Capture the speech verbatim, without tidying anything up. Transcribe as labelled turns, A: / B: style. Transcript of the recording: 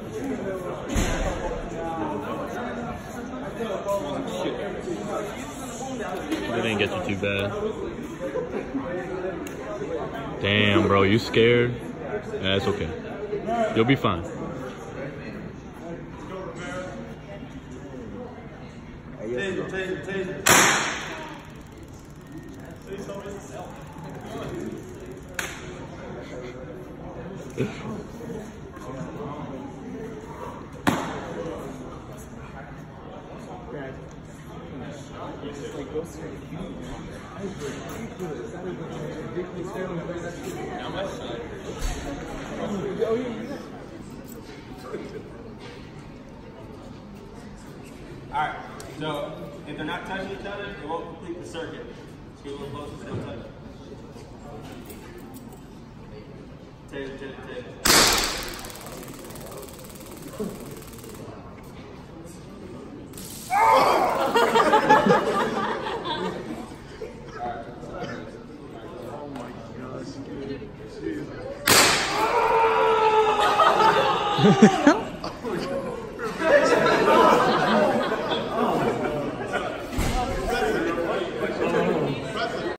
A: It didn't get you too bad. Damn, bro, you scared? Yeah, it's okay. You'll be fine.
B: Taser, taser, taser. Alright, so if they're not touching each other, they won't complete the circuit. Just get a little closer, but don't touch. Taser, taser, taser.
C: Oh my gosh.